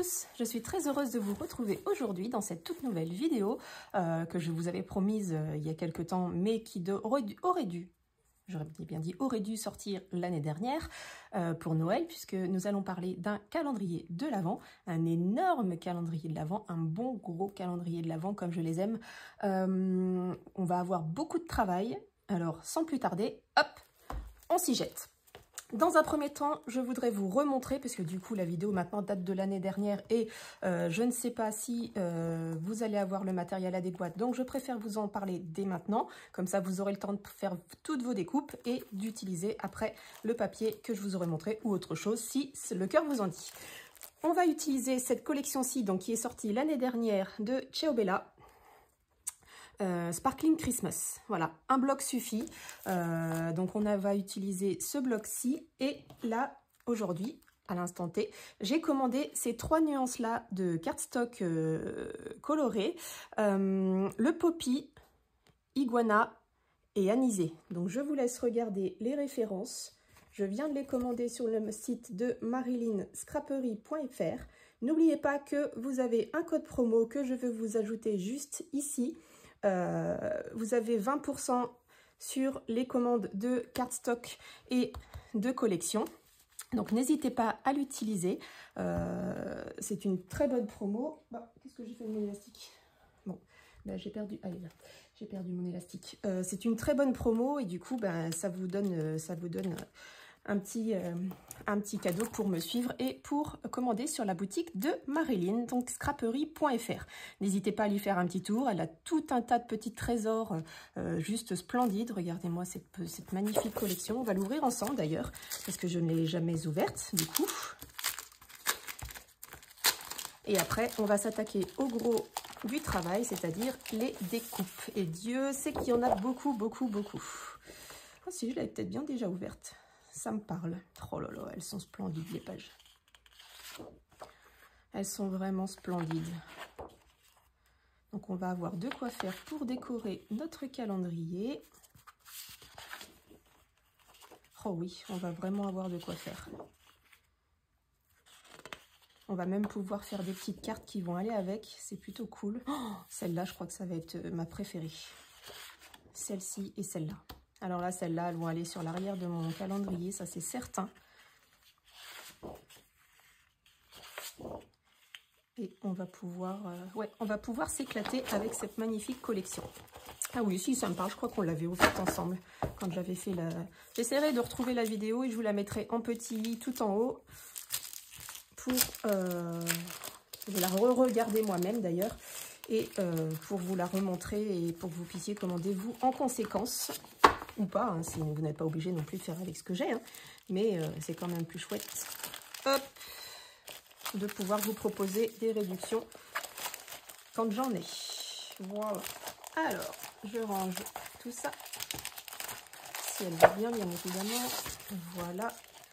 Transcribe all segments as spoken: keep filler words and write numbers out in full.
tous, je suis très heureuse de vous retrouver aujourd'hui dans cette toute nouvelle vidéo euh, que je vous avais promise euh, il y a quelque temps, mais qui de, aurait dû, aurait dû j'aurais bien dit, aurait dû sortir l'année dernière euh, pour Noël, puisque nous allons parler d'un calendrier de l'Avent, un énorme calendrier de l'Avent, un bon gros calendrier de l'Avent comme je les aime. Euh, on va avoir beaucoup de travail, alors sans plus tarder, hop, on s'y jette. Dans un premier temps, je voudrais vous remontrer, parce que du coup la vidéo maintenant date de l'année dernière et euh, je ne sais pas si euh, vous allez avoir le matériel adéquat, donc je préfère vous en parler dès maintenant, comme ça vous aurez le temps de faire toutes vos découpes et d'utiliser après le papier que je vous aurai montré ou autre chose si le cœur vous en dit. On va utiliser cette collection-ci, donc qui est sortie l'année dernière de Ciao Bella. Euh, Sparkling Christmas, voilà, un bloc suffit, euh, donc on va utiliser ce bloc-ci, et là, aujourd'hui, à l'instant T, j'ai commandé ces trois nuances-là de cardstock euh, coloré, euh, le Poppy, Iguana et Anisé. Donc je vous laisse regarder les références, je viens de les commander sur le site de marilyn scrapery point F R. N'oubliez pas que vous avez un code promo que je veux vous ajouter juste ici. Euh, vous avez vingt pour cent sur les commandes de cardstock et de collection, donc n'hésitez pas à l'utiliser. Euh, c'est une très bonne promo. Bah, qu'est-ce que j'ai fait de mon élastique? Bon, bah, j'ai perdu, allez là, j'ai perdu mon élastique. Euh, c'est une très bonne promo et du coup bah, ça vous donne, ça vous donne un petit, euh, un petit cadeau pour me suivre et pour commander sur la boutique de Marilyn, donc scrapery point F R. N'hésitez pas à lui faire un petit tour, elle a tout un tas de petits trésors euh, juste splendides. Regardez-moi cette, cette magnifique collection, on va l'ouvrir ensemble d'ailleurs, parce que je ne l'ai jamais ouverte du coup. Et après, on va s'attaquer au gros du travail, c'est-à-dire les découpes. Et Dieu sait qu'il y en a beaucoup, beaucoup, beaucoup. Oh, si, je l'avais peut-être bien déjà ouverte. Ça me parle. Oh là là, elles sont splendides les pages. Elles sont vraiment splendides. Donc on va avoir de quoi faire pour décorer notre calendrier. Oh oui, on va vraiment avoir de quoi faire. On va même pouvoir faire des petites cartes qui vont aller avec. C'est plutôt cool. Oh, celle-là, je crois que ça va être ma préférée. Celle-ci et celle-là. Alors là, celles-là, elles vont aller sur l'arrière de mon calendrier, ça c'est certain. Et on va pouvoir, euh, ouais, on va pouvoir s'éclater avec cette magnifique collection. Ah oui, si, ça me parle, je crois qu'on l'avait ouverte ensemble quand j'avais fait la... J'essaierai de retrouver la vidéo et je vous la mettrai en petit tout en haut pour... Euh... Je vais la re-regarder moi-même d'ailleurs. Et euh, pour vous la remontrer et pour que vous puissiez commander vous en conséquence. Ou pas, hein, si vous n'êtes pas obligé non plus de faire avec ce que j'ai, hein, mais euh, c'est quand même plus chouette hop, de pouvoir vous proposer des réductions quand j'en ai. Voilà. Alors, je range tout ça, si elle va bien, bien évidemment. Voilà.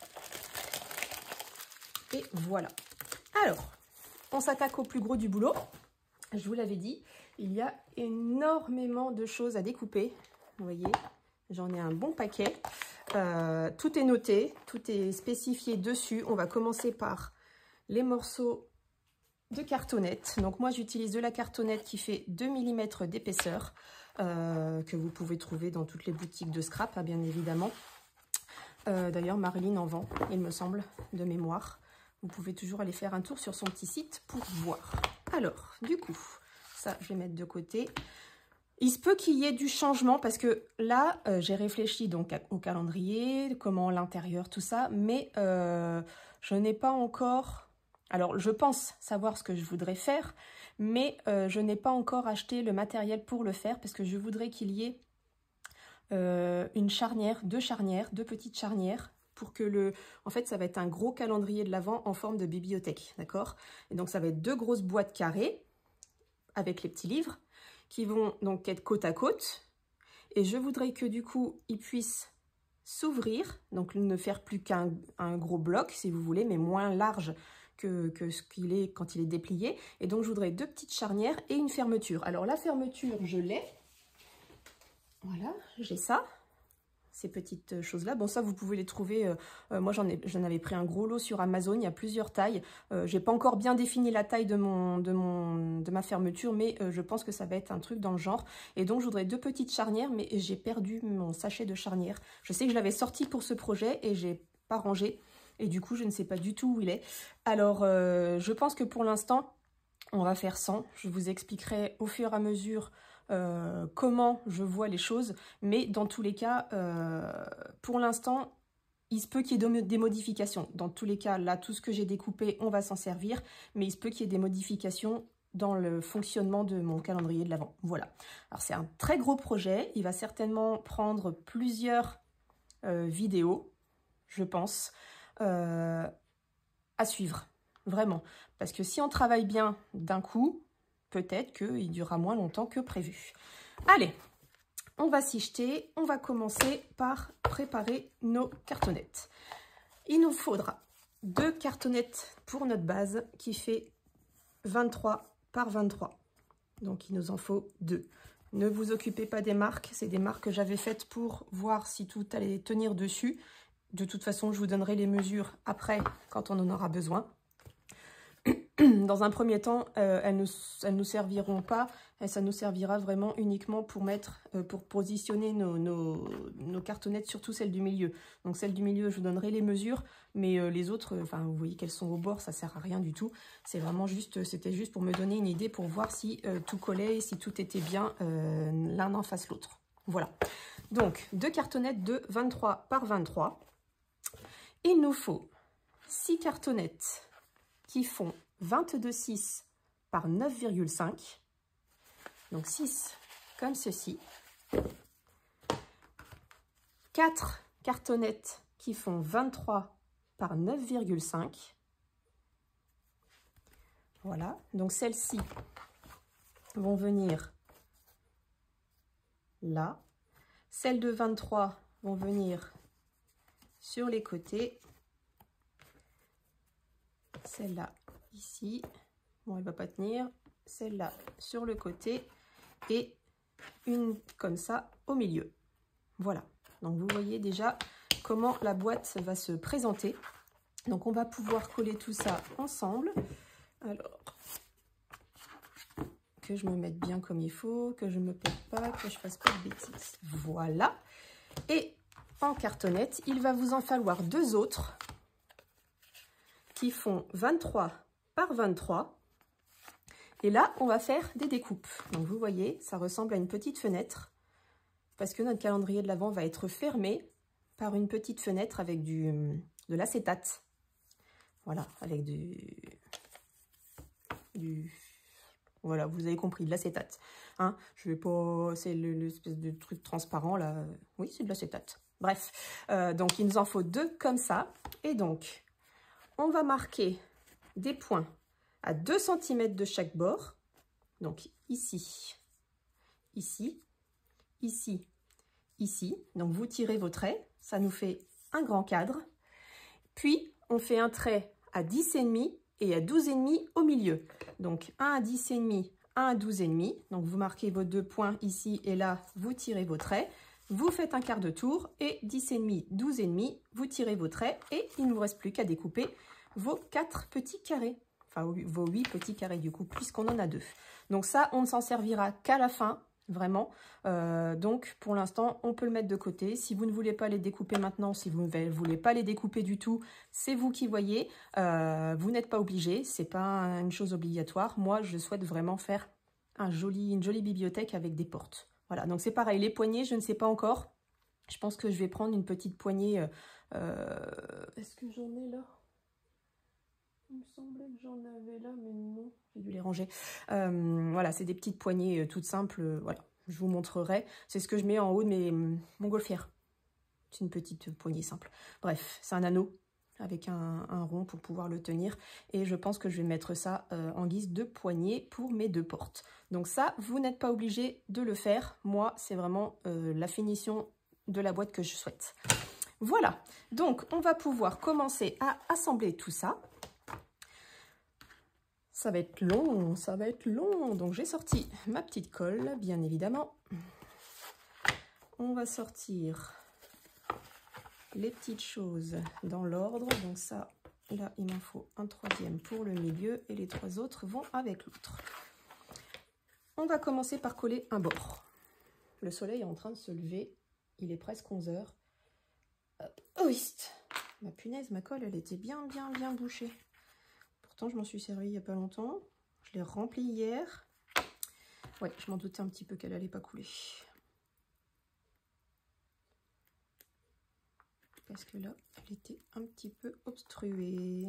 Et voilà. Alors, on s'attaque au plus gros du boulot. Je vous l'avais dit, il y a énormément de choses à découper, vous voyez. J'en ai un bon paquet. Euh, tout est noté, tout est spécifié dessus. On va commencer par les morceaux de cartonnette. Donc moi, j'utilise de la cartonnette qui fait deux millimètres d'épaisseur, euh, que vous pouvez trouver dans toutes les boutiques de scrap, hein, bien évidemment. Euh, D'ailleurs, Marilyn en vend, il me semble, de mémoire. Vous pouvez toujours aller faire un tour sur son petit site pour voir. Alors, du coup, ça, je vais mettre de côté. Il se peut qu'il y ait du changement parce que là, euh, j'ai réfléchi donc au calendrier, comment l'intérieur, tout ça, mais euh, je n'ai pas encore... Alors, je pense savoir ce que je voudrais faire, mais euh, je n'ai pas encore acheté le matériel pour le faire parce que je voudrais qu'il y ait euh, une charnière, deux charnières, deux petites charnières pour que le... En fait, ça va être un gros calendrier de l'Avent en forme de bibliothèque, d'accord? Et donc, ça va être deux grosses boîtes carrées avec les petits livres qui vont donc être côte à côte, et je voudrais que du coup ils puissent s'ouvrir, donc ne faire plus qu'un un gros bloc si vous voulez, mais moins large que, que ce qu'il est quand il est déplié, et donc je voudrais deux petites charnières et une fermeture. Alors la fermeture, je l'ai, voilà, j'ai ça, ces petites choses-là. Bon, ça, vous pouvez les trouver, euh, euh, moi j'en ai, j'en avais pris un gros lot sur Amazon, il y a plusieurs tailles. Euh, j'ai pas encore bien défini la taille de, mon, de, mon, de ma fermeture, mais euh, je pense que ça va être un truc dans le genre. Et donc, je voudrais deux petites charnières, mais j'ai perdu mon sachet de charnières. Je sais que je l'avais sorti pour ce projet et j'ai pas rangé. Et du coup, je ne sais pas du tout où il est. Alors, euh, je pense que pour l'instant, on va faire sans. Je vous expliquerai au fur et à mesure Euh, comment je vois les choses, mais dans tous les cas, euh, pour l'instant, il se peut qu'il y ait des modifications. Dans tous les cas, là, tout ce que j'ai découpé, on va s'en servir, mais il se peut qu'il y ait des modifications dans le fonctionnement de mon calendrier de l'Avent. Voilà. Alors, c'est un très gros projet. Il va certainement prendre plusieurs euh, vidéos, je pense, euh, à suivre, vraiment. Parce que si on travaille bien d'un coup, peut-être qu'il durera moins longtemps que prévu. Allez, on va s'y jeter. On va commencer par préparer nos cartonnettes. Il nous faudra deux cartonnettes pour notre base qui fait vingt-trois par vingt-trois. Donc, il nous en faut deux. Ne vous occupez pas des marques. C'est des marques que j'avais faites pour voir si tout allait tenir dessus. De toute façon, je vous donnerai les mesures après quand on en aura besoin. Dans un premier temps, euh, elles ne elles nous serviront pas, et ça nous servira vraiment uniquement pour mettre, euh, pour positionner nos, nos, nos cartonnettes, surtout celles du milieu. Donc celles du milieu, je vous donnerai les mesures, mais euh, les autres, enfin euh, vous voyez qu'elles sont au bord, ça sert à rien du tout. C'est vraiment juste, c'était juste pour me donner une idée, pour voir si euh, tout collait, si tout était bien euh, l'un en face l'autre. Voilà. Donc deux cartonnettes de vingt-trois par vingt-trois. Il nous faut six cartonnettes qui font vingt-deux virgule six par neuf virgule cinq. Donc six comme ceci. quatre cartonnettes qui font vingt-trois par neuf virgule cinq. Voilà, donc celles-ci vont venir là. Celles de vingt-trois vont venir sur les côtés. Celle-là ici, bon, elle ne va pas tenir. Celle-là sur le côté et une comme ça au milieu. Voilà, donc vous voyez déjà comment la boîte va se présenter. Donc on va pouvoir coller tout ça ensemble. Alors, que je me mette bien comme il faut, que je ne me pète pas, que je fasse pas de bêtises. Voilà. Et en cartonnette, il va vous en falloir deux autres qui font vingt-trois par vingt-trois. Et là, on va faire des découpes. Donc, vous voyez, ça ressemble à une petite fenêtre parce que notre calendrier de l'Avent va être fermé par une petite fenêtre avec du, de l'acétate. Voilà, avec du, du... Voilà, vous avez compris, de l'acétate. Hein, je vais pas... C'est l'espèce de truc transparent, là. Oui, c'est de l'acétate. Bref, euh, donc il nous en faut deux comme ça. Et donc, on va marquer des points à deux centimètres de chaque bord. Donc ici, ici, ici, ici. Donc vous tirez vos traits, ça nous fait un grand cadre. Puis on fait un trait à dix virgule cinq et à douze virgule cinq au milieu. Donc un à dix virgule cinq, un à douze virgule cinq. Donc vous marquez vos deux points ici et là, vous tirez vos traits. Vous faites un quart de tour et dix virgule cinq, douze virgule cinq, vous tirez vos traits et il ne vous reste plus qu'à découper vos quatre petits carrés. Enfin, vos huit petits carrés du coup, puisqu'on en a deux. Donc ça, on ne s'en servira qu'à la fin, vraiment. Euh, donc, pour l'instant, on peut le mettre de côté. Si vous ne voulez pas les découper maintenant, si vous ne voulez pas les découper du tout, c'est vous qui voyez. Euh, vous n'êtes pas obligé, c'est pas une chose obligatoire. Moi, je souhaite vraiment faire un joli, une jolie bibliothèque avec des portes. Voilà, donc c'est pareil. Les poignées, je ne sais pas encore. Je pense que je vais prendre une petite poignée. Euh, Est-ce que j'en ai là ? Il me semblait que j'en avais là, mais non, j'ai dû les ranger. Euh, voilà, c'est des petites poignées euh, toutes simples. Euh, voilà, je vous montrerai. C'est ce que je mets en haut de mes montgolfières. C'est une petite poignée simple. Bref, c'est un anneau avec un, un rond pour pouvoir le tenir. Et je pense que je vais mettre ça euh, en guise de poignée pour mes deux portes. Donc ça, vous n'êtes pas obligé de le faire. Moi, c'est vraiment euh, la finition de la boîte que je souhaite. Voilà, donc on va pouvoir commencer à assembler tout ça. Ça va être long, ça va être long. Donc j'ai sorti ma petite colle, bien évidemment. On va sortir les petites choses dans l'ordre. Donc ça, là, il m'en faut un troisième pour le milieu et les trois autres vont avec l'autre. On va commencer par coller un bord. Le soleil est en train de se lever. Il est presque onze heures. Oh, ma punaise, ma colle, elle était bien, bien, bien bouchée. Pourtant, je m'en suis servi il n'y a pas longtemps. Je l'ai remplie hier. Ouais, je m'en doutais un petit peu qu'elle allait pas couler. Parce que là, elle était un petit peu obstruée.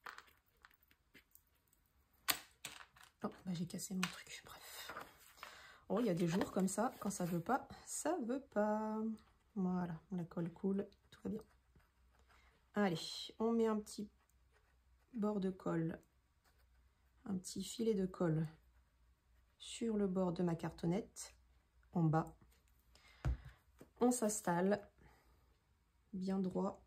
Oh, bah j'ai cassé mon truc, bref. Oh, il y a des jours comme ça, quand ça veut pas, ça veut pas. Voilà, la colle coule, tout va bien. Allez, on met un petit bord de colle, un petit filet de colle sur le bord de ma cartonnette, en bas. On s'installe bien droit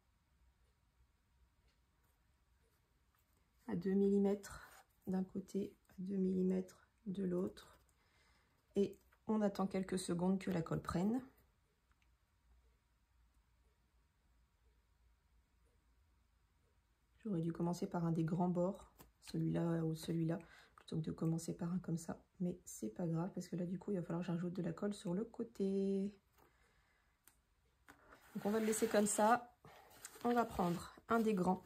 à deux millimètres d'un côté, à deux millimètres de l'autre. Et on attend quelques secondes que la colle prenne. J'aurais dû commencer par un des grands bords, celui-là ou celui-là, plutôt que de commencer par un comme ça. Mais c'est pas grave, parce que là, du coup, il va falloir que j'ajoute de la colle sur le côté. Donc, on va le laisser comme ça. On va prendre un des grands.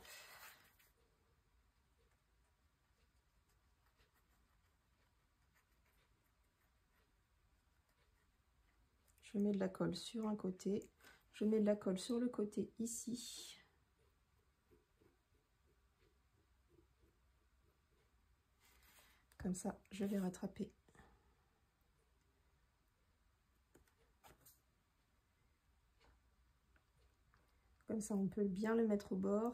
Je mets de la colle sur un côté. Je mets de la colle sur le côté ici. Comme ça, je vais rattraper. Comme ça, on peut bien le mettre au bord.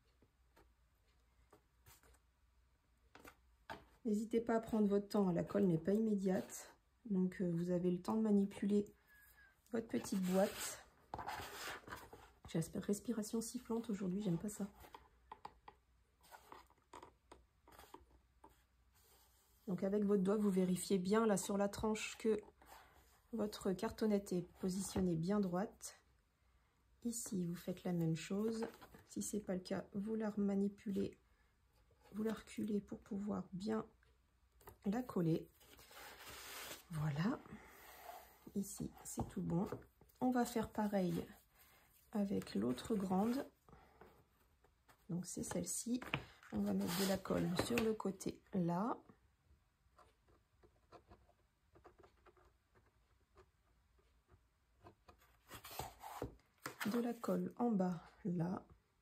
N'hésitez pas à prendre votre temps, la colle n'est pas immédiate. Donc, euh, vous avez le temps de manipuler votre petite boîte. J'ai la respiration sifflante aujourd'hui, j'aime pas ça. Donc avec votre doigt, vous vérifiez bien là sur la tranche que votre cartonnette est positionnée bien droite. Ici, vous faites la même chose. Si ce n'est pas le cas, vous la manipulez, vous la reculez pour pouvoir bien la coller. Voilà. Ici, c'est tout bon. On va faire pareil avec l'autre grande. Donc c'est celle-ci. On va mettre de la colle sur le côté là. De la colle en bas là.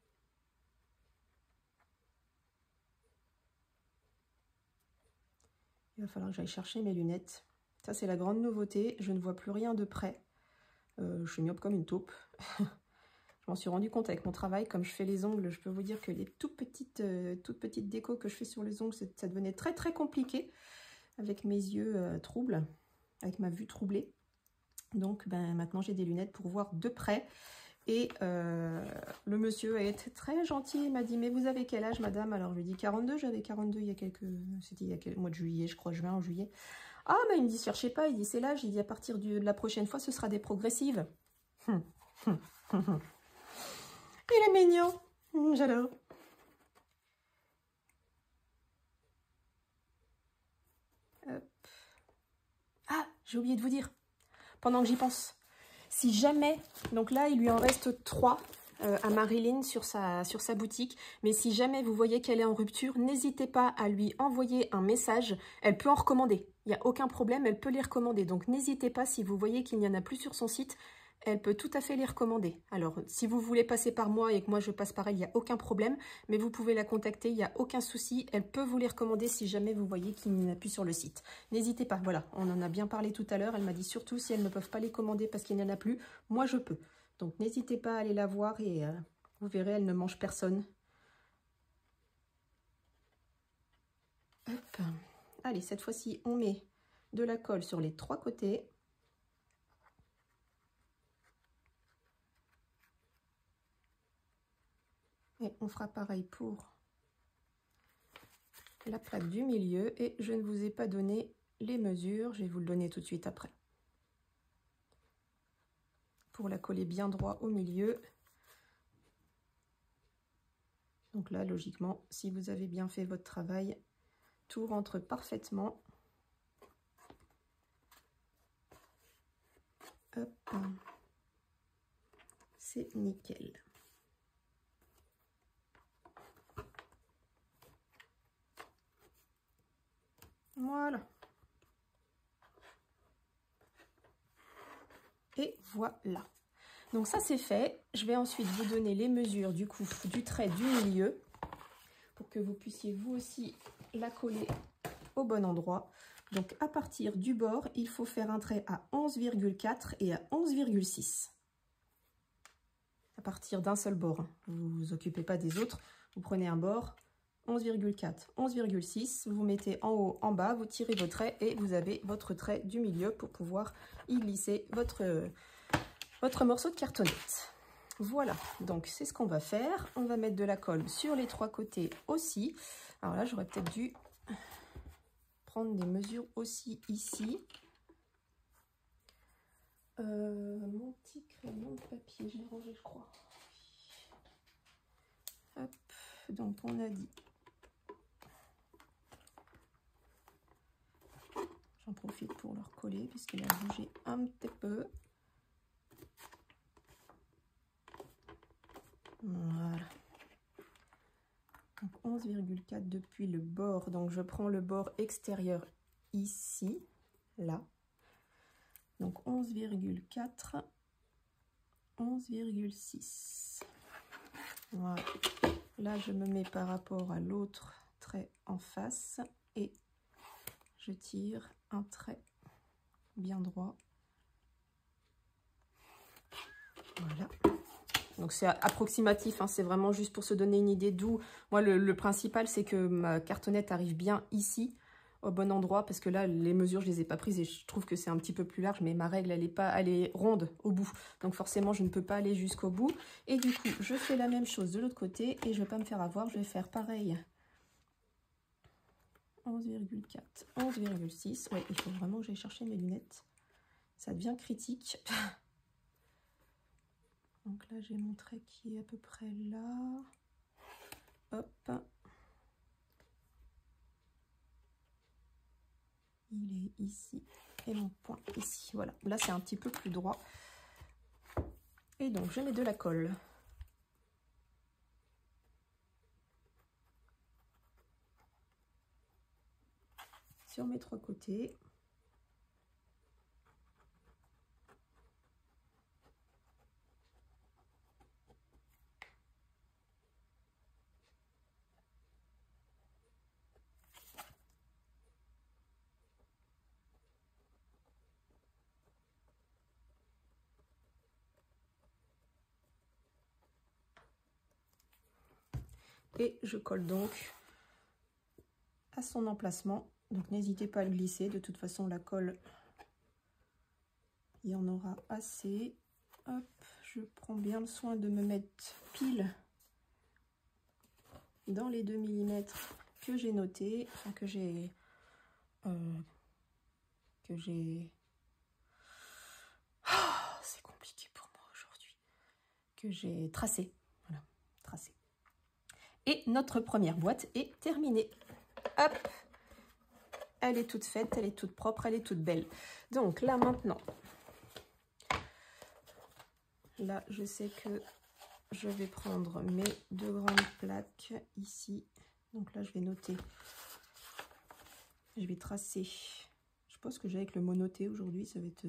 Il va falloir que j'aille chercher mes lunettes. Ça c'est la grande nouveauté, je ne vois plus rien de près. Euh, je suis myope comme une taupe. Je m'en suis rendu compte avec mon travail, comme je fais les ongles, je peux vous dire que les toutes petites, euh, toutes petites décos que je fais sur les ongles, ça devenait très très compliqué avec mes yeux euh, troubles, avec ma vue troublée. Donc ben, maintenant j'ai des lunettes pour voir de près. Et euh, le monsieur a été très gentil, il m'a dit « Mais vous avez quel âge, madame ?» Alors je lui ai dit quarante-deux, j'avais quarante-deux il y a quelques... C'était il y a quelques mois de juillet, je crois, juin, en juillet. Ah, mais il me dit « Cherchez pas », il dit « C'est l'âge », il dit « À partir du, de la prochaine fois, ce sera des progressives. » Il est mignon, j'adore. Ah, j'ai oublié de vous dire, pendant que j'y pense. Si jamais, donc là, il lui en reste trois euh, à Marilyn sur sa, sur sa boutique. Mais si jamais vous voyez qu'elle est en rupture, n'hésitez pas à lui envoyer un message. Elle peut en recommander. Il n'y a aucun problème, elle peut les recommander. Donc n'hésitez pas, si vous voyez qu'il n'y en a plus sur son site, elle peut tout à fait les recommander. Alors, si vous voulez passer par moi et que moi je passe par elle, il n'y a aucun problème. Mais vous pouvez la contacter, il n'y a aucun souci. Elle peut vous les recommander si jamais vous voyez qu'il n'y en a plus sur le site. N'hésitez pas, voilà, on en a bien parlé tout à l'heure. Elle m'a dit surtout si elles ne peuvent pas les commander parce qu'il n'y en a plus, moi je peux. Donc n'hésitez pas à aller la voir et euh, vous verrez, elle ne mange personne. Hop. Allez, cette fois-ci, on met de la colle sur les trois côtés. Et on fera pareil pour la plaque du milieu. Et je ne vous ai pas donné les mesures. Je vais vous le donner tout de suite après. Pour la coller bien droit au milieu. Donc là, logiquement, si vous avez bien fait votre travail, tout rentre parfaitement. Hop. C'est nickel. Voilà. Et voilà. Donc ça c'est fait. Je vais ensuite vous donner les mesures du coup du trait du milieu pour que vous puissiez vous aussi la coller au bon endroit. Donc à partir du bord, il faut faire un trait à onze virgule quatre et à onze virgule six. À partir d'un seul bord. Vous ne vous occupez pas des autres. Vous prenez un bord, onze virgule quatre, onze virgule six. Vous mettez en haut, en bas, vous tirez vos traits et vous avez votre trait du milieu pour pouvoir y glisser votre... votre morceau de cartonnette. Voilà, donc c'est ce qu'on va faire. On va mettre de la colle sur les trois côtés aussi. Alors là, j'aurais peut-être dû prendre des mesures aussi ici. Euh, mon petit crayon de papier, je l'ai rangé, je crois. Hop, donc on a dit. J'en profite pour le recoller puisqu'il a bougé un petit peu. Voilà. Donc onze virgule quatre depuis le bord. Donc je prends le bord extérieur ici, là. Donc onze virgule quatre, onze virgule six. Voilà. Là je me mets par rapport à l'autre trait en face et je tire un trait bien droit. Voilà. Donc c'est approximatif, hein, c'est vraiment juste pour se donner une idée d'où. Moi, le, le principal, c'est que ma cartonnette arrive bien ici, au bon endroit, parce que là, les mesures, je les ai pas prises et je trouve que c'est un petit peu plus large, mais ma règle, elle est pas, elle est ronde au bout. Donc forcément, je ne peux pas aller jusqu'au bout. Et du coup, je fais la même chose de l'autre côté et je vais pas me faire avoir, je vais faire pareil. onze virgule quatre, onze virgule six. Ouais, il faut vraiment que j'aille chercher mes lunettes. Ça devient critique. Donc là, j'ai mon trait qui est à peu près là. Hop. Il est ici. Et mon point ici. Voilà. Là, c'est un petit peu plus droit. Et donc, je mets de la colle. Sur mes trois côtés. Et je colle donc à son emplacement. Donc n'hésitez pas à le glisser. De toute façon, la colle, il y en aura assez. Hop, je prends bien le soin de me mettre pile dans les deux millimètres que j'ai noté, enfin que j'ai euh, que j'ai oh, c'est compliqué pour moi aujourd'hui, que j'ai tracé. Voilà, tracé. Et notre première boîte est terminée. Hop, elle est toute faite, elle est toute propre, elle est toute belle. Donc là maintenant, là je sais que je vais prendre mes deux grandes plaques ici. Donc là je vais noter, je vais tracer. Je pense que j'ai avec le mot noté aujourd'hui, ça va être...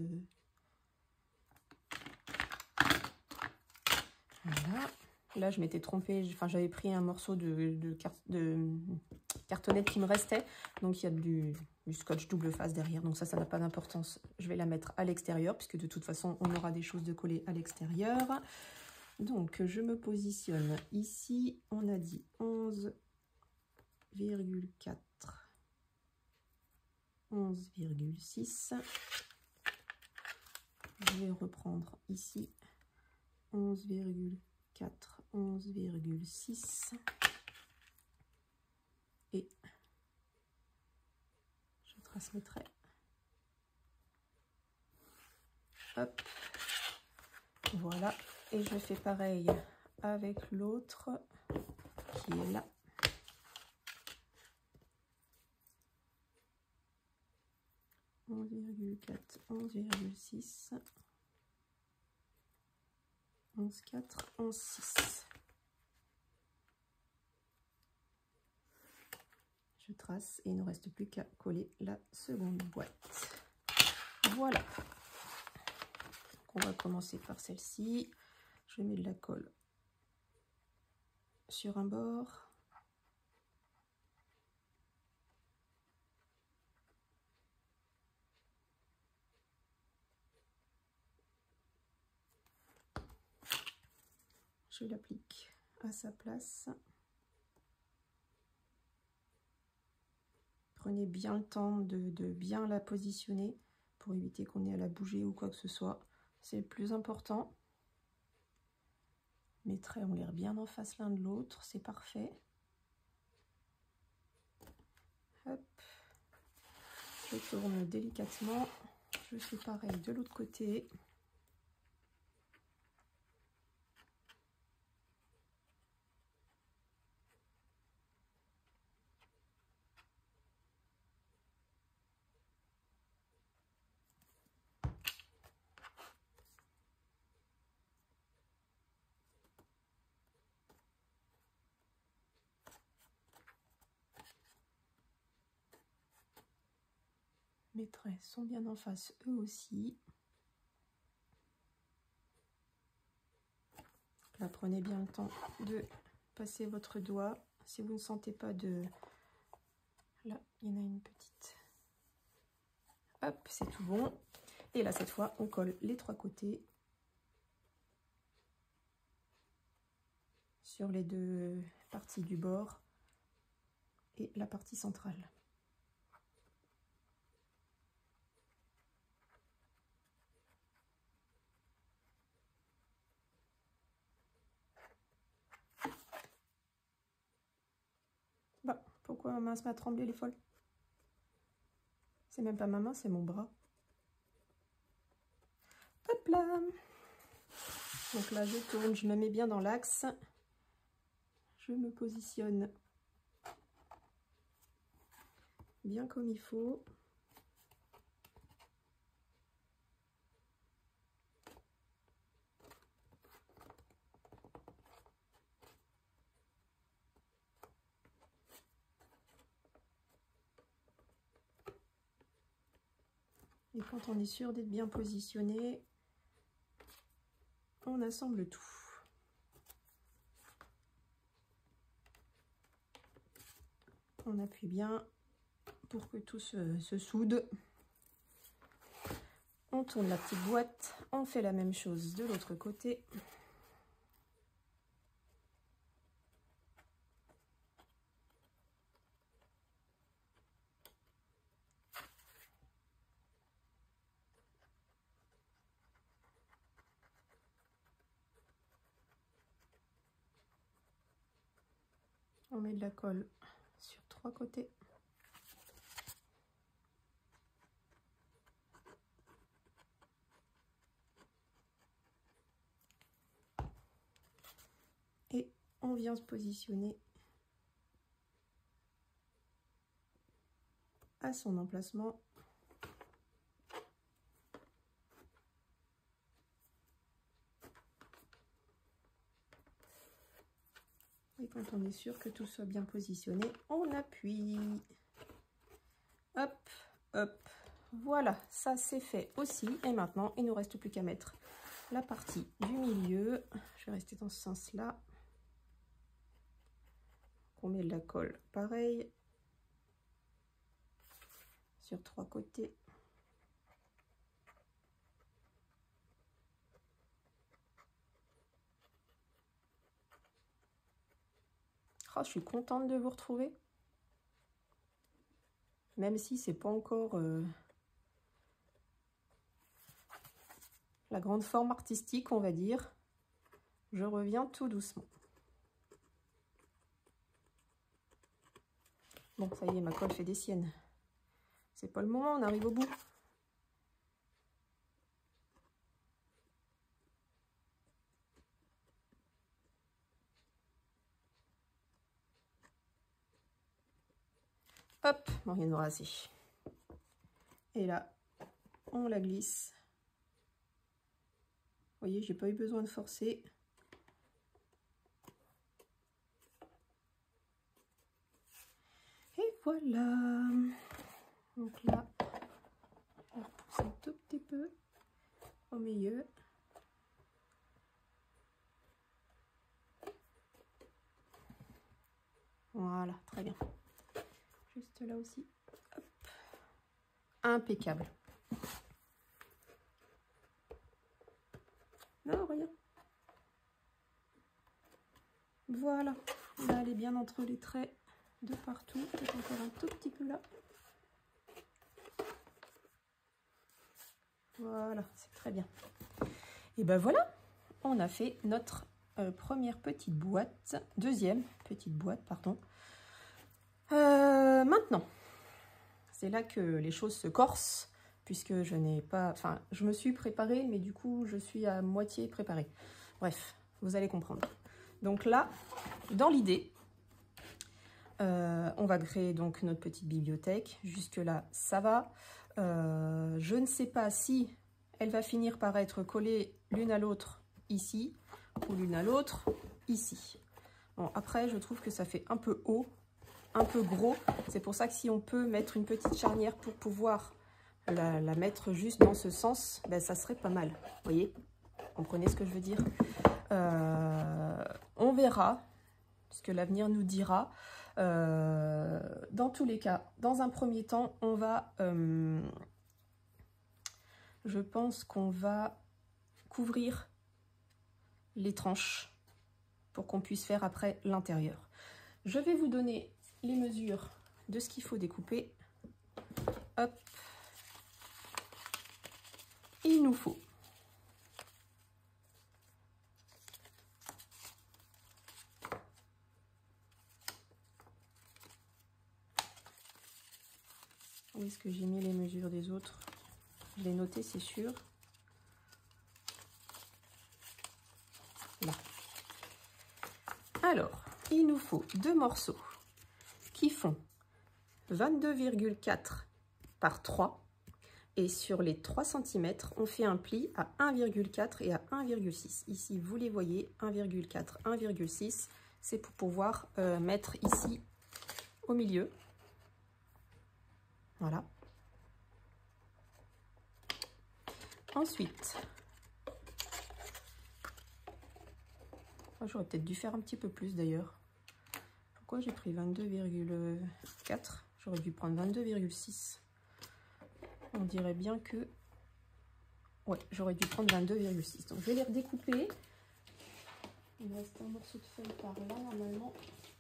Voilà. Là, je m'étais trompée, enfin, j'avais pris un morceau de, de, car de cartonnette qui me restait. Donc, il y a du, du scotch double face derrière. Donc, ça, ça n'a pas d'importance. Je vais la mettre à l'extérieur, puisque de toute façon, on aura des choses de coller à l'extérieur. Donc, je me positionne ici. On a dit onze virgule quatre, onze virgule six. Je vais reprendre ici onze virgule quatre, onze virgule six et je trace mes traits. Hop, voilà, et je fais pareil avec l'autre. qui est là. onze virgule quatre, onze virgule six, onze virgule quatre, onze virgule six. Je trace et il ne reste plus qu'à coller la seconde boîte. Voilà. On va commencer par celle-ci. Je mets de la colle sur un bord. Je l'applique à sa place. Prenez bien le temps de, de bien la positionner pour éviter qu'on ait à la bouger ou quoi que ce soit. C'est le plus important. Mes traits ont l'air bien en face l'un de l'autre, c'est parfait. Hop. Je tourne délicatement. Je fais pareil de l'autre côté. Mes traits sont bien en face eux aussi. Là, prenez bien le temps de passer votre doigt. Si vous ne sentez pas de... Là, il y en a une petite. Hop, c'est tout bon. Et là, cette fois, on colle les trois côtés sur les deux parties du bord et la partie centrale. Bah, pourquoi ma main se met à trembler, les folles? C'est même pas ma main, c'est mon bras. Hop là! Donc là, je tourne, je me mets bien dans l'axe. Je me positionne bien comme il faut. Et quand on est sûr d'être bien positionné, on assemble tout. On appuie bien pour que tout se, se soude. On tourne la petite boîte, on fait la même chose de l'autre côté. On met de la colle sur trois côtés. Et on vient se positionner à son emplacement. Et quand on est sûr que tout soit bien positionné, on appuie. Hop, hop. Voilà, ça c'est fait aussi. Et maintenant, il ne nous reste plus qu'à mettre la partie du milieu. Je vais rester dans ce sens-là. On met de la colle pareil sur trois côtés. Oh, je suis contente de vous retrouver. Même si c'est pas encore euh, la grande forme artistique, on va dire. Je reviens tout doucement. Bon, ça y est, ma colle fait des siennes. C'est pas le moment, on arrive au bout. Hop, bon, il y en aura assez. Et là, on la glisse. Vous voyez, j'ai pas eu besoin de forcer. Et voilà. Donc là, on repousse un tout petit peu au milieu. Voilà, très bien. Juste là aussi. Hop. Impeccable. Non, rien. Voilà. Là, elle est bien entre les traits de partout. Peut-être encore un tout petit peu là. Voilà, c'est très bien. Et ben voilà, on a fait notre euh, première petite boîte, deuxième petite boîte, pardon. Euh, maintenant, c'est là que les choses se corsent, puisque je n'ai pas, enfin, je me suis préparée, mais du coup, je suis à moitié préparée. Bref, vous allez comprendre. Donc là, dans l'idée, euh, on va créer donc notre petite bibliothèque. Jusque là, ça va. Euh, je ne sais pas si elle va finir par être collée l'une à l'autre ici ou l'une à l'autre ici. Bon, après, je trouve que ça fait un peu haut, un peu gros. C'est pour ça que si on peut mettre une petite charnière pour pouvoir la, la mettre juste dans ce sens, ben, ça serait pas mal. Vous voyez? Vous comprenez ce que je veux dire? euh, On verra ce que l'avenir nous dira. Euh, dans tous les cas, dans un premier temps, on va, euh, je pense qu'on va couvrir les tranches pour qu'on puisse faire après l'intérieur. Je vais vous donner les mesures de ce qu'il faut découper. Hop, il nous faut où est-ce que j'ai mis les mesures des autres? Je l'ai noté, c'est sûr. Là. Alors, il nous faut deux morceaux qui font vingt-deux virgule quatre par trois. Et sur les trois centimètres, on fait un pli à un virgule quatre et à un virgule six. Ici, vous les voyez, un virgule quatre, un virgule six. C'est pour pouvoir euh, mettre ici au milieu. Voilà. Ensuite, oh, j'aurais peut-être dû faire un petit peu plus d'ailleurs. Pourquoi j'ai pris vingt-deux virgule quatre? J'aurais dû prendre vingt-deux virgule six. On dirait bien que... Ouais, j'aurais dû prendre vingt-deux virgule six. Donc je vais les redécouper. Il me reste un morceau de feuille par là normalement.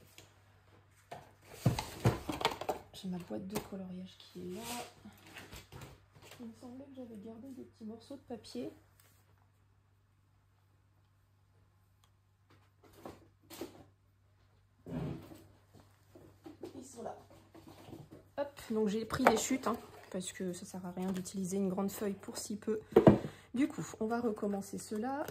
J'ai ma boîte de coloriage qui est là. Il me semblait que j'avais gardé des petits morceaux de papier. Ils sont là. Hop, donc j'ai pris des chutes, hein, parce que ça sert à rien d'utiliser une grande feuille pour si peu. Du coup, on va recommencer cela.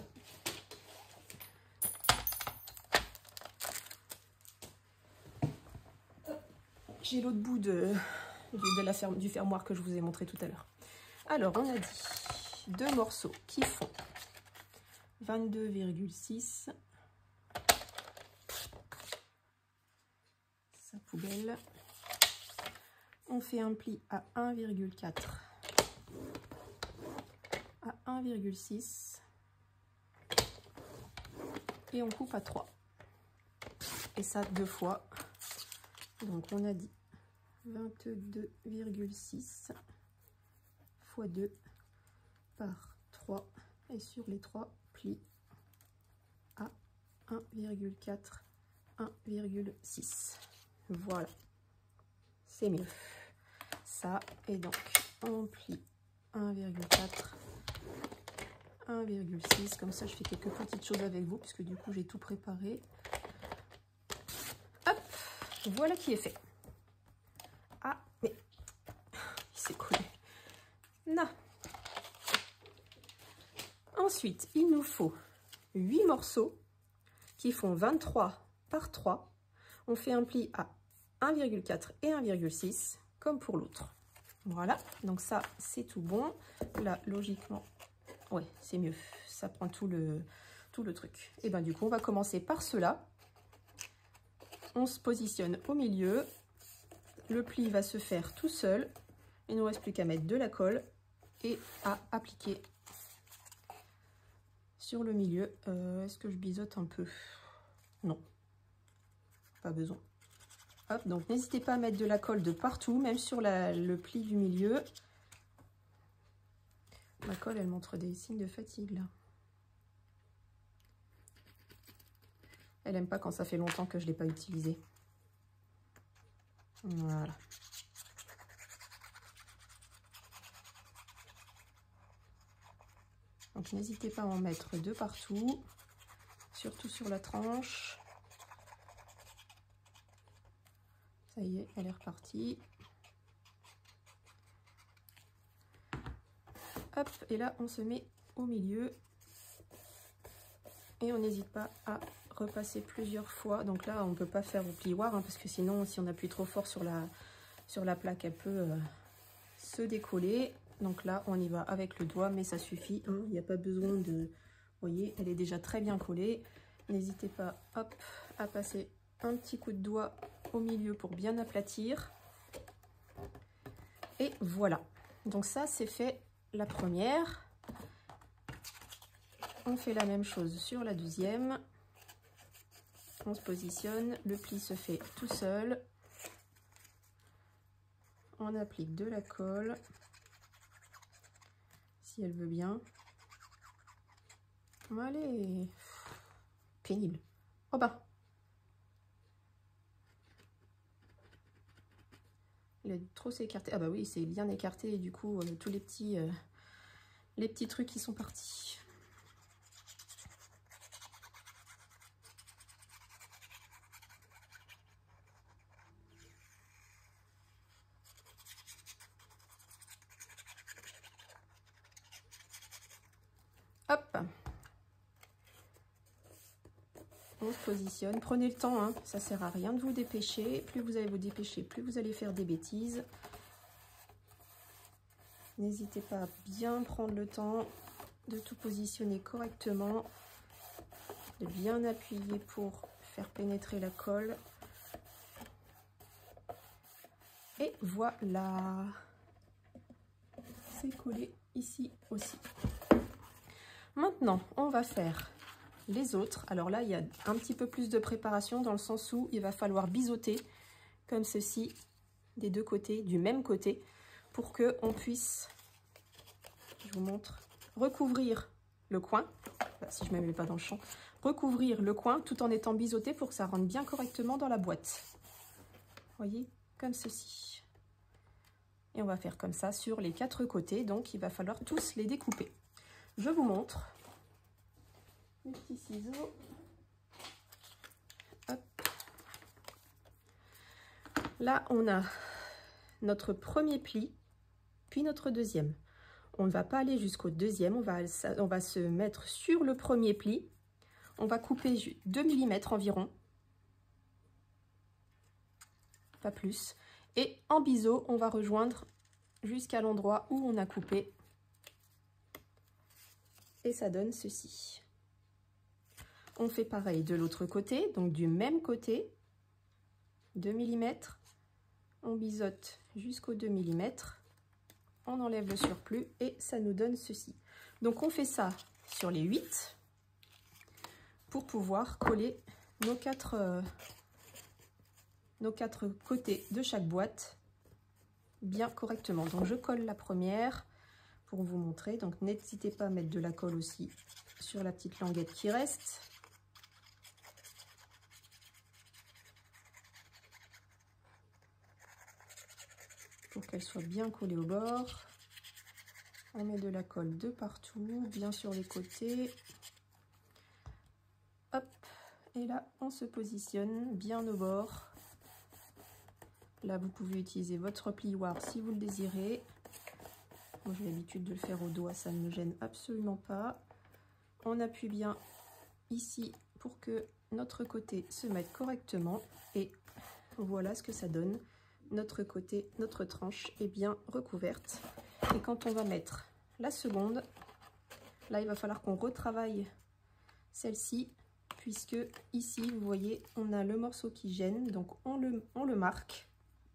J'ai l'autre bout de, de la ferme, du fermoir que je vous ai montré tout à l'heure. Alors, on a dit deux morceaux qui font vingt-deux virgule six. Sa poubelle. On fait un pli à un virgule quatre, à un virgule six et on coupe à trois. Et ça deux fois. Donc on a dit vingt-deux virgule six fois deux par trois et sur les trois plis à un virgule quatre, un virgule six. Voilà, c'est mieux. Ça, et donc on plie un virgule quatre, un virgule six, comme ça je fais quelques petites choses avec vous, puisque du coup j'ai tout préparé. Hop, voilà qui est fait. Ah, mais il s'est collé. Non. Ensuite, il nous faut huit morceaux qui font vingt-trois par trois. On fait un pli à un virgule quatre et un virgule six comme pour l'autre. Voilà, donc ça c'est tout bon. Là logiquement, ouais c'est mieux, ça prend tout le, tout le truc. Et bien du coup on va commencer par cela. On se positionne au milieu, le pli va se faire tout seul. Il ne nous reste plus qu'à mettre de la colle et à appliquer sur le milieu. Euh, Est-ce que je biseaute un peu? Non, pas besoin. Hop, donc n'hésitez pas à mettre de la colle de partout, même sur la, le pli du milieu. Ma colle, elle montre des signes de fatigue là. Elle aime pas quand ça fait longtemps que je ne l'ai pas utilisée. Voilà. Donc n'hésitez pas à en mettre de partout, surtout sur la tranche. Ça y est, elle est repartie. Hop, et là on se met au milieu. Et on n'hésite pas à repasser plusieurs fois. Donc là on ne peut pas faire au plioir, hein, parce que sinon si on appuie trop fort sur la, sur la plaque, elle peut euh, se décoller. Donc là, on y va avec le doigt, mais ça suffit. Hein, il n'y a pas besoin de... Vous voyez, elle est déjà très bien collée. N'hésitez pas, hop, à passer un petit coup de doigt au milieu pour bien aplatir. Et voilà. Donc ça, c'est fait la première. On fait la même chose sur la deuxième. On se positionne, le pli se fait tout seul. On applique de la colle. Si elle veut bien. Allez, pénible. Oh bah. Il a trop s'écarté. Ah bah oui, c'est bien écarté et du coup euh, tous les petits, euh, les petits trucs qui sont partis. Hop. On se positionne. Prenez le temps, hein. Ça sert à rien de vous dépêcher. Plus vous allez vous dépêcher, plus vous allez faire des bêtises. N'hésitez pas à bien prendre le temps de tout positionner correctement, de bien appuyer pour faire pénétrer la colle. Et voilà, c'est collé ici aussi. Maintenant, on va faire les autres. Alors là, il y a un petit peu plus de préparation dans le sens où il va falloir biseauter comme ceci des deux côtés, du même côté, pour que on puisse, je vous montre, recouvrir le coin, si je ne me mets pas dans le champ, recouvrir le coin tout en étant biseauté pour que ça rentre bien correctement dans la boîte. Vous voyez, comme ceci. Et on va faire comme ça sur les quatre côtés, donc il va falloir tous les découper. Je vous montre. Les petits ciseaux. Hop. Là, on a notre premier pli, puis notre deuxième. On ne va pas aller jusqu'au deuxième, on va, on va se mettre sur le premier pli. On va couper deux millimètres environ, pas plus. Et en biseau, on va rejoindre jusqu'à l'endroit où on a coupé. Et ça donne ceci. On fait pareil de l'autre côté, donc du même côté, deux millimètres. On biseaute jusqu'aux deux millimètres. On enlève le surplus et ça nous donne ceci. Donc on fait ça sur les huit pour pouvoir coller nos quatre, euh, nos quatre côtés de chaque boîte bien correctement. Donc je colle la première pour vous montrer. Donc n'hésitez pas à mettre de la colle aussi sur la petite languette qui reste. Pour qu'elle soit bien collée au bord. On met de la colle de partout, bien sur les côtés. Hop, et là on se positionne bien au bord. Là vous pouvez utiliser votre plioir si vous le désirez. Moi j'ai l'habitude de le faire au doigt, ça ne me gêne absolument pas. On appuie bien ici pour que notre côté se mette correctement et voilà ce que ça donne. Notre côté, notre tranche est bien recouverte. Et quand on va mettre la seconde, là il va falloir qu'on retravaille celle-ci, puisque ici vous voyez on a le morceau qui gêne, donc on le, on le marque.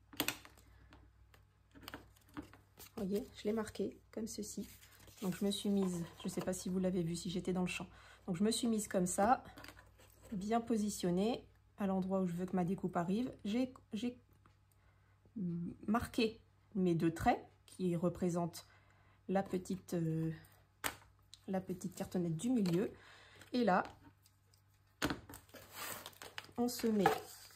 Vous voyez, je l'ai marqué comme ceci. Donc je me suis mise, je ne sais pas si vous l'avez vu, si j'étais dans le champ. Donc je me suis mise comme ça, bien positionnée à l'endroit où je veux que ma découpe arrive. J'ai marqué mes deux traits qui représentent la petite, euh, la petite cartonnette du milieu. Et là, on se met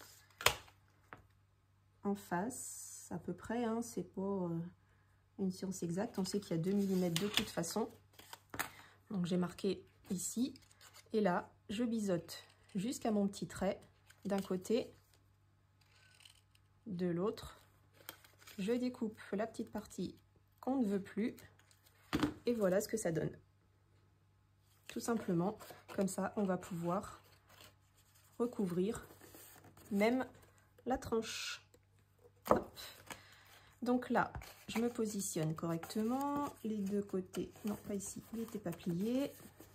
en face à peu près, hein, c'est pas euh, une science exacte, on sait qu'il y a deux millimètres de toute façon. Donc j'ai marqué ici, et là, je biseaute jusqu'à mon petit trait d'un côté, de l'autre. Je découpe la petite partie qu'on ne veut plus, et voilà ce que ça donne. Tout simplement, comme ça, on va pouvoir recouvrir même la tranche. Hop. Donc là, je me positionne correctement, les deux côtés, non pas ici, il n'était pas plié.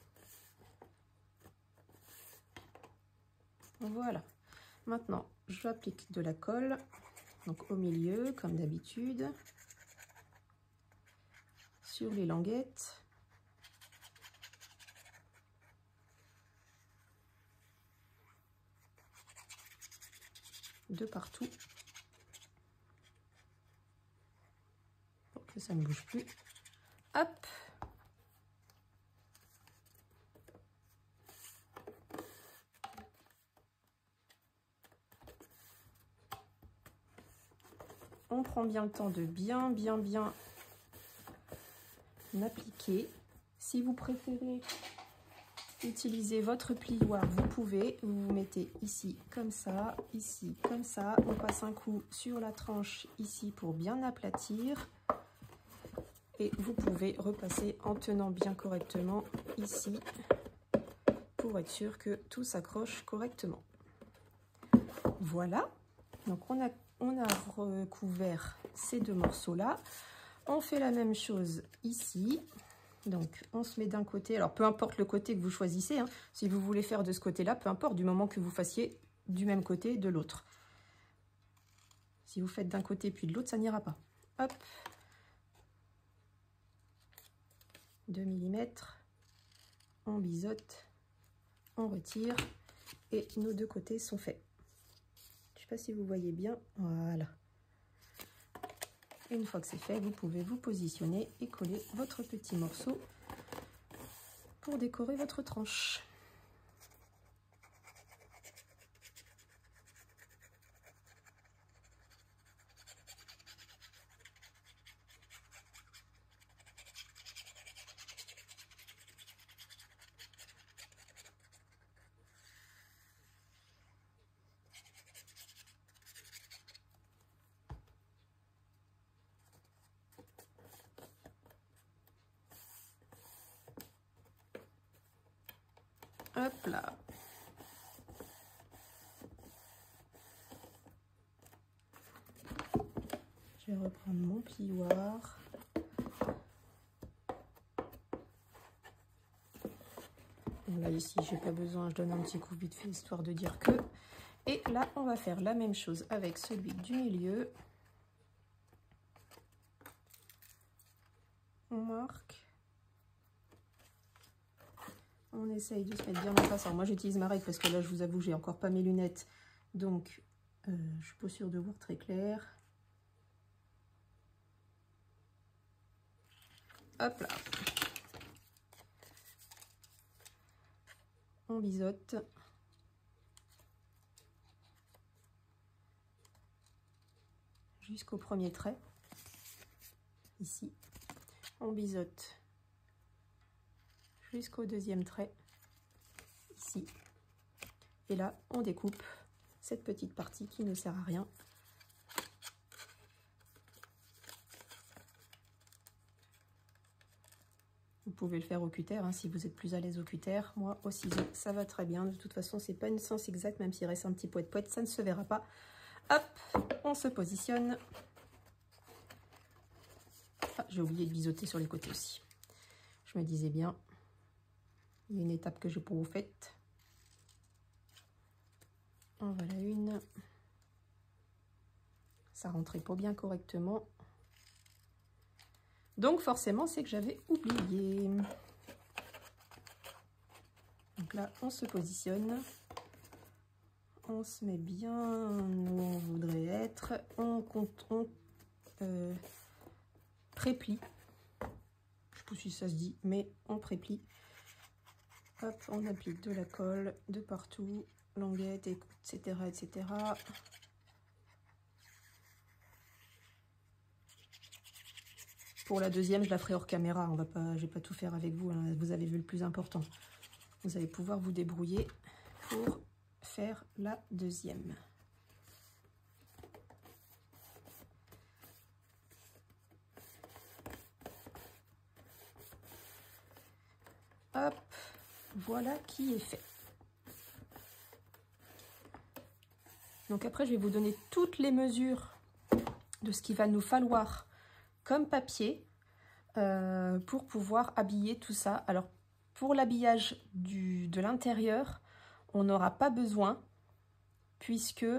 Voilà. Maintenant, j'applique de la colle, donc au milieu, comme d'habitude, sur les languettes. De partout. Pour que ça ne bouge plus. Hop! On prend bien le temps de bien, bien, bien appliquer. Si vous préférez utiliser votre plioir, vous pouvez. Vous vous mettez ici comme ça, ici comme ça. On passe un coup sur la tranche ici pour bien aplatir. Et vous pouvez repasser en tenant bien correctement ici pour être sûr que tout s'accroche correctement. Voilà. Donc on a On a recouvert ces deux morceaux-là. On fait la même chose ici. Donc, on se met d'un côté. Alors, peu importe le côté que vous choisissez. Hein, si vous voulez faire de ce côté-là, peu importe, du moment que vous fassiez du même côté de l'autre. Si vous faites d'un côté puis de l'autre, ça n'ira pas. Hop. deux millimètres. On biseaute. On retire. Et nos deux côtés sont faits. Je ne sais pas si vous voyez bien, voilà. Une fois que c'est fait, vous pouvez vous positionner et coller votre petit morceau pour décorer votre tranche. Hop là. Je vais reprendre mon plioir. Bon, là ici, j'ai pas besoin, je donne un petit coup vite fait histoire de dire que. Et là, on va faire la même chose avec celui du milieu. On marque. On essaye de se mettre bien en face. Alors moi j'utilise ma règle parce que là je vous avoue j'ai encore pas mes lunettes. Donc euh, je suis pas sûre de voir très clair. Hop là. On biseaute. Jusqu'au premier trait. Ici. On biseaute. Jusqu'au deuxième trait, ici. Et là, on découpe cette petite partie qui ne sert à rien. Vous pouvez le faire au cutter, hein, si vous êtes plus à l'aise au cutter. Moi, au ciseau, ça va très bien. De toute façon, c'est pas une science exacte, même s'il reste un petit poète-poète, ça ne se verra pas Hop, on se positionne. Ah, j'ai oublié de biseauter sur les côtés aussi. Je me disais bien, il y a une étape que j'ai pour vous faite. En voilà une. Ça rentrait pas bien correctement. Donc forcément, c'est que j'avais oublié. Donc là, on se positionne. On se met bien où on voudrait être. On compte, on euh, préplie. Je ne sais pas si ça se dit, mais on préplie. Hop, on applique de la colle de partout, languette, et cetera, et cetera. Pour la deuxième, je la ferai hors caméra. On va pas, je vais pas tout faire avec vous. Hein. Vous avez vu le plus important. Vous allez pouvoir vous débrouiller pour faire la deuxième. Hop, voilà qui est fait. Donc après, je vais vous donner toutes les mesures de ce qu'il va nous falloir comme papier euh, pour pouvoir habiller tout ça. Alors, pour l'habillage de l'intérieur, on n'aura pas besoin puisque euh,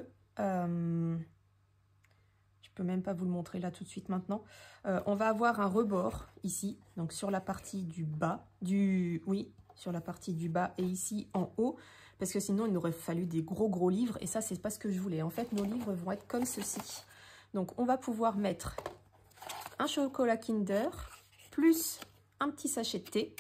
je peux même pas vous le montrer là tout de suite maintenant. Euh, on va avoir un rebord ici, donc sur la partie du bas, du oui, sur la partie du bas et ici en haut, parce que sinon il nous aurait fallu des gros gros livres et ça c'est pas ce que je voulais. En fait, nos livres vont être comme ceci. Donc on va pouvoir mettre un chocolat Kinder, plus un petit sachet de thé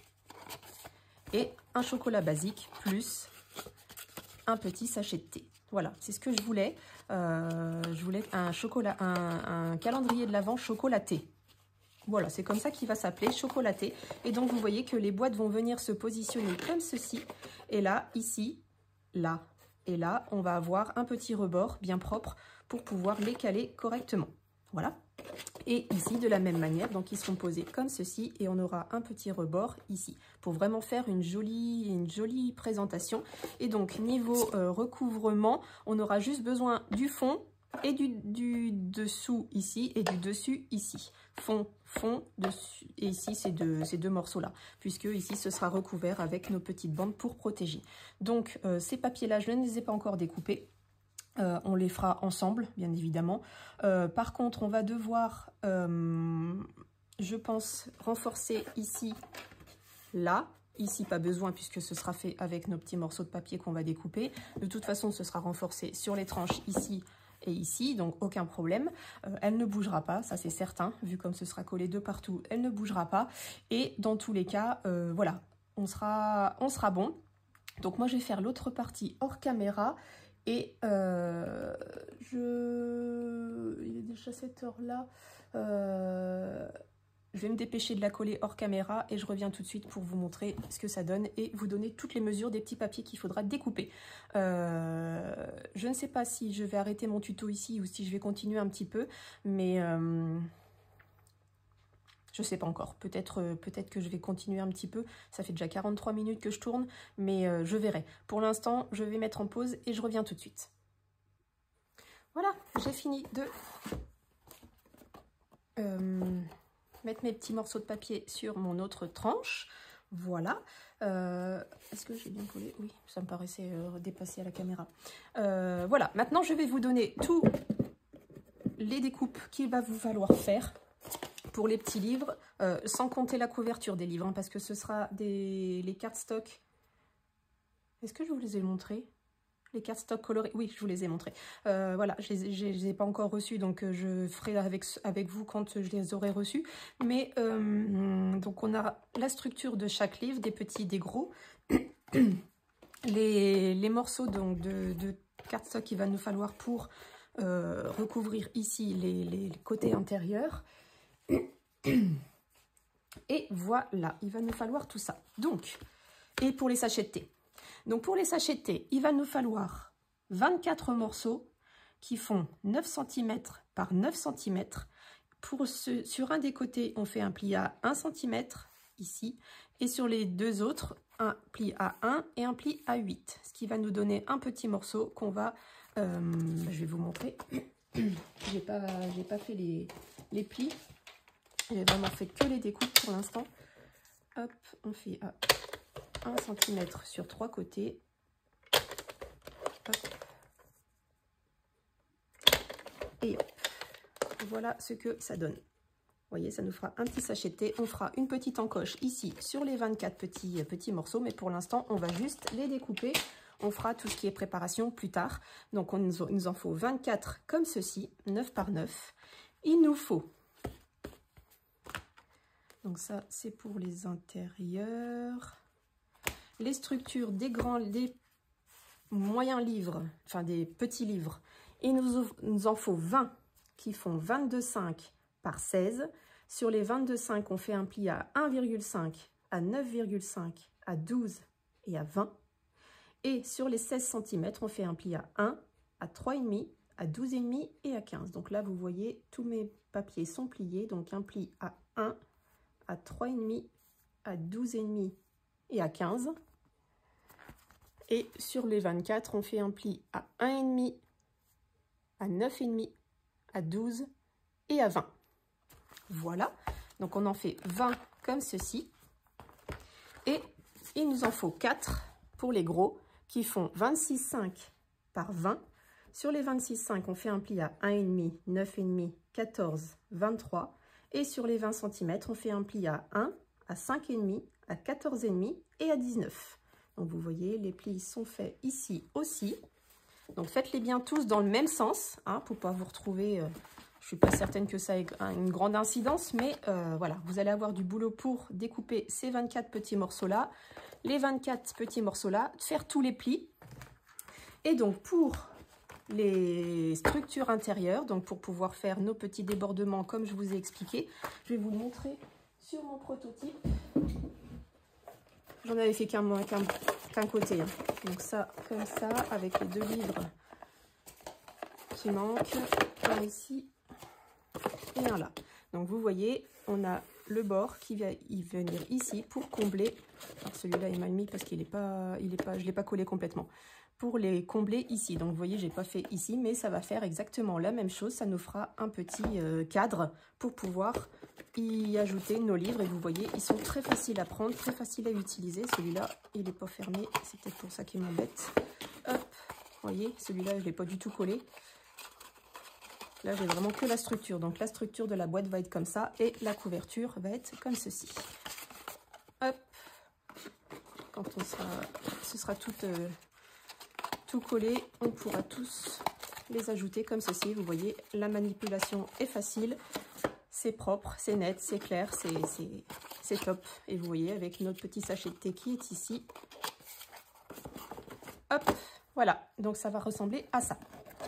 et un chocolat basique, plus un petit sachet de thé. Voilà, c'est ce que je voulais. Euh, je voulais un, chocolat, un, un calendrier de l'Avent chocolaté. Voilà, c'est comme ça qu'il va s'appeler, chocolaté. Et donc, vous voyez que les boîtes vont venir se positionner comme ceci. Et là, ici, là et là, on va avoir un petit rebord bien propre pour pouvoir les caler correctement. Voilà. Et ici, de la même manière, donc ils seront posés comme ceci et on aura un petit rebord ici pour vraiment faire une jolie, une jolie présentation. Et donc, niveau euh, recouvrement, on aura juste besoin du fond et du, du dessous ici et du dessus ici. Fond, fond, dessus et ici, ces deux, ces deux morceaux-là, puisque ici, ce sera recouvert avec nos petites bandes pour protéger. Donc, euh, ces papiers-là, je ne les ai pas encore découpés. Euh, on les fera ensemble, bien évidemment. Euh, par contre, on va devoir, euh, je pense, renforcer ici, là. Ici, pas besoin puisque ce sera fait avec nos petits morceaux de papier qu'on va découper. De toute façon, ce sera renforcé sur les tranches ici et ici, donc aucun problème. Euh, elle ne bougera pas, ça c'est certain. Vu comme ce sera collé de partout, elle ne bougera pas. Et dans tous les cas, euh, voilà, on sera, on sera bon. Donc moi, je vais faire l'autre partie hors caméra. Et euh, je... il est déjà cette heure-là. Euh, je vais me dépêcher de la coller hors caméra et je reviens tout de suite pour vous montrer ce que ça donne et vous donner toutes les mesures des petits papiers qu'il faudra découper. Euh, je ne sais pas si je vais arrêter mon tuto ici ou si je vais continuer un petit peu, mais... Euh, je sais pas encore, peut-être euh, peut-être que je vais continuer un petit peu. Ça fait déjà quarante-trois minutes que je tourne, mais euh, je verrai. Pour l'instant, je vais mettre en pause et je reviens tout de suite. Voilà, j'ai fini de euh, mettre mes petits morceaux de papier sur mon autre tranche. Voilà. Euh, Est-ce que j'ai bien collé? Oui, ça me paraissait euh, dépasser à la caméra. Euh, voilà, maintenant je vais vous donner tous les découpes qu'il va vous falloir faire pour les petits livres, euh, sans compter la couverture des livres, hein, parce que ce sera des les cartes stock. Est-ce que je vous les ai montrées? Les cartes stock colorées, oui, je vous les ai montrées. Euh, voilà, je ne les, les ai pas encore reçues, donc euh, je ferai avec, avec vous quand je les aurai reçues. Mais, euh, donc on a la structure de chaque livre, des petits, des gros. les, les morceaux donc, de, de cartes stock qu'il va nous falloir pour euh, recouvrir ici les, les, les côtés intérieurs. Et voilà, il va nous falloir tout ça. Donc, et pour les sachets de thé. Donc, pour les sachets de thé, il va nous falloir vingt-quatre morceaux qui font neuf centimètres par neuf centimètres. Pour ce, sur un des côtés, on fait un pli à un centimètre, ici. Et sur les deux autres, un pli à un et un pli à huit. Ce qui va nous donner un petit morceau qu'on va Euh, je vais vous montrer. J'ai pas, j'ai pas fait les, les plis. J'ai vraiment fait que les découpes pour l'instant. Hop, on fait à un centimètre sur trois côtés. Hop. Et hop. Voilà ce que ça donne. Vous voyez, ça nous fera un petit sachet de thé. On fera une petite encoche ici sur les vingt-quatre petits, petits morceaux. Mais pour l'instant, on va juste les découper. On fera tout ce qui est préparation plus tard. Donc, on nous, il nous en faut vingt-quatre comme ceci, neuf par neuf. Il nous faut... Donc ça, c'est pour les intérieurs. Les structures des grands, des moyens livres, enfin des petits livres. Il nous, nous en faut vingt qui font vingt-deux virgule cinq par seize. Sur les vingt-deux virgule cinq, on fait un pli à un virgule cinq, à neuf virgule cinq, à douze et à vingt. Et sur les seize centimètres, on fait un pli à un, à trois virgule cinq, à douze virgule cinq et à quinze. Donc là, vous voyez, tous mes papiers sont pliés. Donc un pli à un, à trois virgule cinq, à douze virgule cinq et à quinze. Et sur les vingt-quatre, on fait un pli à un virgule cinq, à neuf virgule cinq, à douze et à vingt. Voilà, donc on en fait vingt comme ceci. Et il nous en faut quatre pour les gros qui font vingt-six virgule cinq par vingt. Sur les vingt-six virgule cinq, on fait un pli à un virgule cinq, neuf virgule cinq, quatorze, vingt-trois. Et sur les vingt centimètres, on fait un pli à un, à cinq virgule cinq, à quatorze virgule cinq et à dix-neuf. Donc vous voyez, les plis sont faits ici aussi. Donc faites-les bien tous dans le même sens, hein, pour ne pas vous retrouver... Euh, je ne suis pas certaine que ça ait une grande incidence, mais euh, voilà, vous allez avoir du boulot pour découper ces vingt-quatre petits morceaux-là, les vingt-quatre petits morceaux-là, faire tous les plis. Et donc pour les structures intérieures, donc pour pouvoir faire nos petits débordements comme je vous ai expliqué, je vais vous le montrer sur mon prototype. J'en avais fait qu'un qu'un qu'un côté, hein. Donc ça, comme ça, avec les deux livres qui manquent, un ici et un là. Donc vous voyez, on a le bord qui va y venir ici pour combler. Alors celui-là est mal mis parce qu'il est pas, il est pas, je l'ai pas collé complètement. Pour les combler ici. Donc vous voyez, j'ai pas fait ici, mais ça va faire exactement la même chose. Ça nous fera un petit euh, cadre pour pouvoir y ajouter nos livres. Et vous voyez, ils sont très faciles à prendre, très faciles à utiliser. Celui-là, il n'est pas fermé. C'est peut-être pour ça qu'il m'embête. Hop, vous voyez, celui-là, je l'ai pas du tout collé. Là, j'ai vraiment que la structure. Donc la structure de la boîte va être comme ça et la couverture va être comme ceci. Hop, quand on sera, ce sera tout... Euh, tout collé, on pourra tous les ajouter comme ceci. Vous voyez, la manipulation est facile, c'est propre, c'est net, c'est clair, c'est top. Et vous voyez, avec notre petit sachet de thé qui est ici, hop, voilà. Donc ça va ressembler à ça.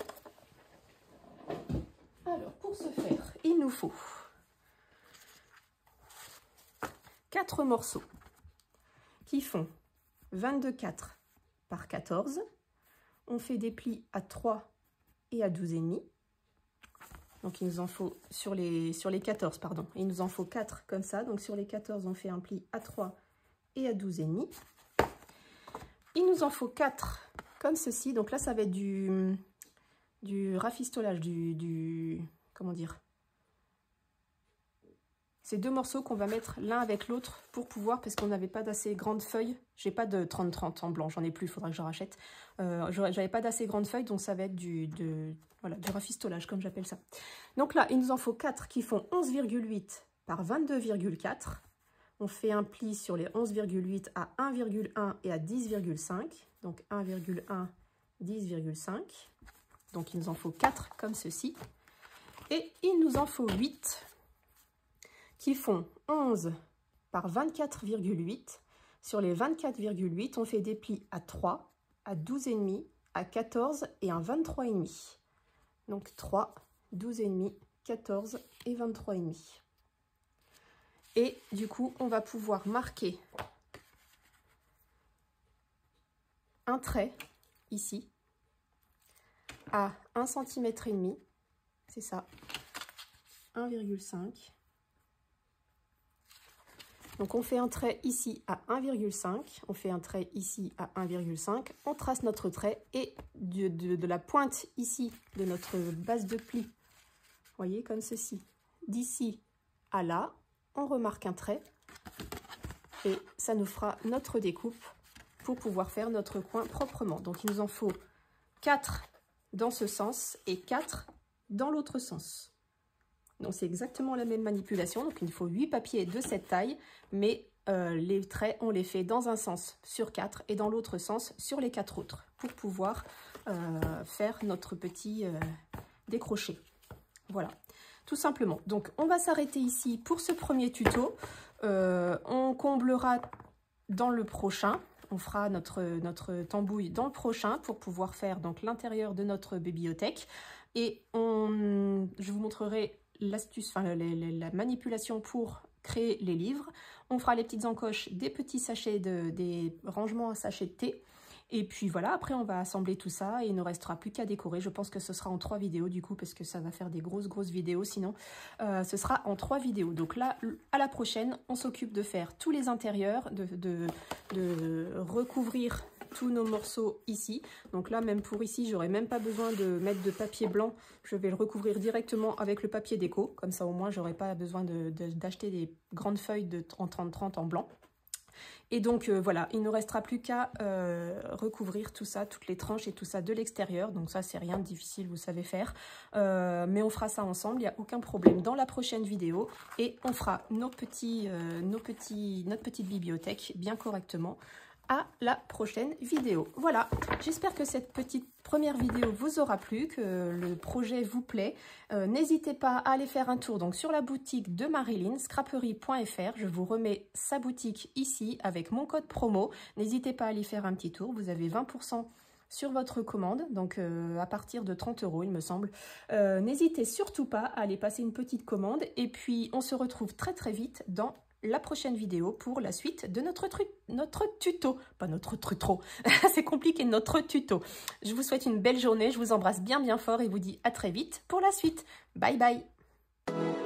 Alors, pour ce faire, il nous faut quatre morceaux qui font vingt-deux virgule quatre par quatorze. On fait des plis à trois et à douze virgule cinq. Donc il nous en faut sur les, sur les quatorze, pardon. Il nous en faut quatre comme ça. Donc sur les quatorze, on fait un pli à trois et à douze virgule cinq. Il nous en faut quatre comme ceci. Donc là, ça va être du, du rafistolage, du, du... Comment dire? C'est deux morceaux qu'on va mettre l'un avec l'autre pour pouvoir, parce qu'on n'avait pas d'assez grande feuille. J'ai pas de trente trente en blanc, j'en ai plus, il faudra que je rachète. Euh, J'avais pas d'assez grande feuille, donc ça va être du, de, voilà, du rafistolage, comme j'appelle ça. Donc là, il nous en faut quatre qui font onze virgule huit par vingt-deux virgule quatre. On fait un pli sur les onze virgule huit à un virgule un et à dix virgule cinq. Donc un virgule un, dix virgule cinq. Donc il nous en faut quatre comme ceci. Et il nous en faut huit qui font onze par vingt-quatre virgule huit. Sur les vingt-quatre virgule huit, on fait des plis à trois, à douze virgule cinq, à quatorze et un vingt-trois virgule cinq. Donc trois, douze virgule cinq, quatorze et vingt-trois virgule cinq. Et du coup, on va pouvoir marquer un trait ici à un centimètre et demi. C'est ça, un virgule cinq. Donc on fait un trait ici à un virgule cinq, on fait un trait ici à un virgule cinq, on trace notre trait et de, de, de la pointe ici de notre base de pli, vous voyez, comme ceci, d'ici à là, on remarque un trait et ça nous fera notre découpe pour pouvoir faire notre coin proprement. Donc il nous en faut quatre dans ce sens et quatre dans l'autre sens. Donc c'est exactement la même manipulation, donc il faut huit papiers de cette taille, mais euh, les traits on les fait dans un sens sur quatre et dans l'autre sens sur les quatre autres pour pouvoir euh, faire notre petit euh, décroché. Voilà, tout simplement. Donc on va s'arrêter ici pour ce premier tuto. Euh, on comblera dans le prochain. On fera notre, notre tambouille dans le prochain pour pouvoir faire donc l'intérieur de notre bibliothèque. Et on, je vous montrerai l'astuce, enfin la, la, la manipulation pour créer les livres. On fera les petites encoches des petits sachets, de, des rangements à sachets de thé. Et puis voilà, après on va assembler tout ça et il ne restera plus qu'à décorer. Je pense que ce sera en trois vidéos du coup, parce que ça va faire des grosses grosses vidéos sinon. Euh, ce sera en trois vidéos. Donc là, à la prochaine, on s'occupe de faire tous les intérieurs, de, de, de recouvrir tous nos morceaux ici. Donc là, même pour ici, j'aurais même pas besoin de mettre de papier blanc. Je vais le recouvrir directement avec le papier déco. Comme ça, au moins, j'aurai pas besoin de, de, d'acheter des grandes feuilles de trente trente trente en blanc. Et donc euh, voilà, il ne restera plus qu'à euh, recouvrir tout ça, toutes les tranches et tout ça de l'extérieur. Donc ça, c'est rien de difficile, vous savez faire. Euh, mais on fera ça ensemble, il n'y a aucun problème dans la prochaine vidéo. Et on fera nos petits, euh, nos petits, notre petite bibliothèque bien correctement à la prochaine vidéo. Voilà, j'espère que cette petite première vidéo vous aura plu, que le projet vous plaît. Euh, N'hésitez pas à aller faire un tour donc sur la boutique de Marilyn, scraperie point F R. Je vous remets sa boutique ici avec mon code promo. N'hésitez pas à aller faire un petit tour, vous avez vingt pour cent sur votre commande, donc euh, à partir de trente euros il me semble. Euh, N'hésitez surtout pas à aller passer une petite commande et puis on se retrouve très très vite dans la prochaine vidéo pour la suite de notre, notre tuto. Pas notre trutro, c'est compliqué, notre tuto. Je vous souhaite une belle journée, je vous embrasse bien bien fort et vous dis à très vite pour la suite. Bye bye.